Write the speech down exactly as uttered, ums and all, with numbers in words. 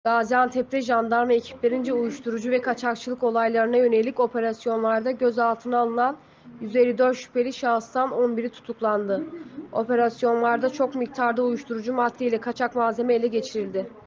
Gaziantep'te jandarma ekiplerince uyuşturucu ve kaçakçılık olaylarına yönelik operasyonlarda gözaltına alınan yüz elli dört şüpheli şahıstan on biri tutuklandı. Operasyonlarda çok miktarda uyuşturucu madde ile kaçak malzeme ele geçirildi.